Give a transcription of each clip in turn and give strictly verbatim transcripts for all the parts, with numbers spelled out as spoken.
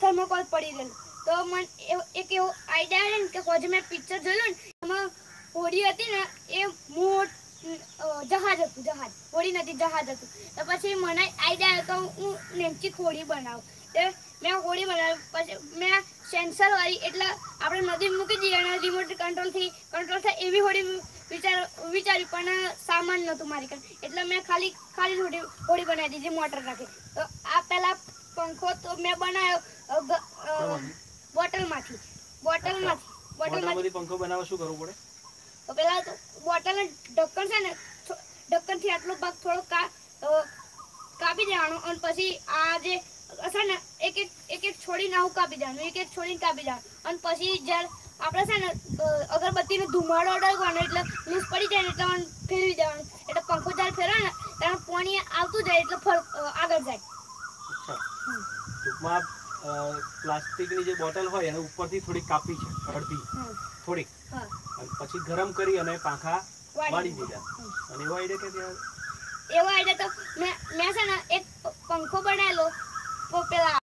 Thermocol પડી રહેલું. તો મને એક એવો આઈડિયા આવ્યો ને કે પછી મેં પિક્ચર જોયું ને એમાં હોડી હતી ને એ મોટ જહાજ હતું જહાજ હોડી નથી જહાજ હતું. તો પછી મને આઈડિયા આવ્યો તો હું નેમચી હોડી બનાવું. તે મેં હોડી બનાવી પછી મેં સેન્સર વાળી એટલે આપણે નદી મૂકી દઈએ અને રિમોટ કંટ્રોલથી કંટ્રોલ થાય એવી હોડી વિચાર વિચાર્યું પણ સામાન નહોતું મારી પાસે એટલે મેં ખાલી ખાલી હોડી હોડી બનાવી દીધી મોટર નાખી. તો આ પહેલા પંખો તો મેં બનાવ્યો બોટલમાંથી બોટલમાંથી બોટલમાંથી પંખો બનાવવા શું કરવું પડે? તો પેલા તો બોટલ ઢક્કન છે ને ઢક્કનથી આટલો ભાગ થોડો કાપી દેવાનો અને પછી આ જે છે ને એક એક એક એક છોડીને આવું કાપી દેવાનું એક એક છોડીને કાપી દેવાનું અને પછી જ્યારે આપણે છે ને અગરબત્તીનો ધુમાડો અડકવાનો એટલે લૂઝ પડી જાય ને એટલે ફેરવી દેવાનું એટલે પંખો જ્યારે ફેરવે ને ત્યારે પાણી આવતું જાય એટલે ફર આગળ જાય. અચ્છા ટૂંકમાં પ્લાસ્ટિકની જે બોટલ હોય એને ઉપરથી થોડી કાપી છે અડધી થોડીક અને પછી ગરમ કરી અને પાંખા વાળી દીધા અને એવો આઈડિયા કે એવો આઈડિયા તો મેં મેં છે ને એક પંખો બનાવેલો પેલા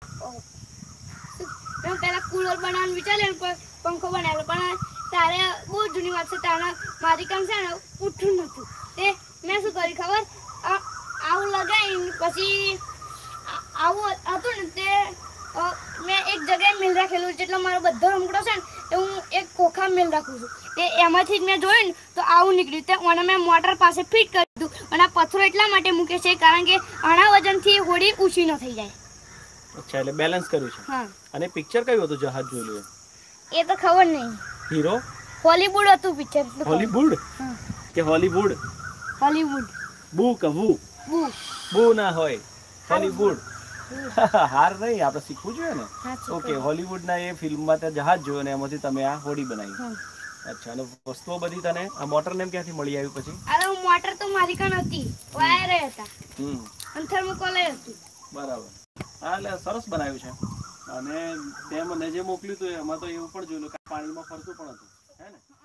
મેં પેલા કુલર બનાવવાનું વિચાર્યું પંખો બનાવેલો પણ તારે બહુ જૂની વાત છે તારે મારી કામ છે ને ઉઠવું નતું તે મેં શું કર્યું ખબર આવું લગાવીને પછી આવું હતું ને તે મેં એક જગ્યાએ મેલ રાખેલું જેટલો મારો બધો રમકડો છે ને તે હું એક ખોખા મેલ રાખું છું. તે એમાંથી જ મેં જોયું ને તો આવું નીકળ્યું તે મને મેં મોટર પાસે ફિટ કરી દીધું અને આ પથ્થરો એટલા માટે મૂકે છે કારણ કે આના વજનથી હોડી ઊંચી ન થઈ જાય. અચ્છા એટલે બેલેન્સ કર્યું છે. હા. અને પિક્ચર કયું હતું જહાજ જોયેલું એ તો ખબર નહીં. હીરો હોલીવુડ હતું પિક્ચર. હોલીવુડ કે હોલીવુડ? હોલીવુડ. બુ કહું બુ બુ ના હોય હોલીવુડ. હાર નહીં આપણે શીખવું જોઈએ ને. ઓકે હોલીવુડના એ ફિલ્મમાં ત્યાં જહાજ જોયું અને એમાંથી તમે આ હોડી બનાવી. અચ્છા અને વસ્તુઓ બધી તને આ મોટર ને ક્યાંથી મળી આવી પછી? અરે મોટર તો મારી કાન હતી વાયર હતા હમ અને થર્મોકોલ હતું. બરાબર. હા એટલે સરસ બનાવ્યું છે અને તે મને જે મોકલ્યું હતું એમાં તો એવું પણ જોયેલું કે પાણીમાં ફરતું પણ હતું હે ને.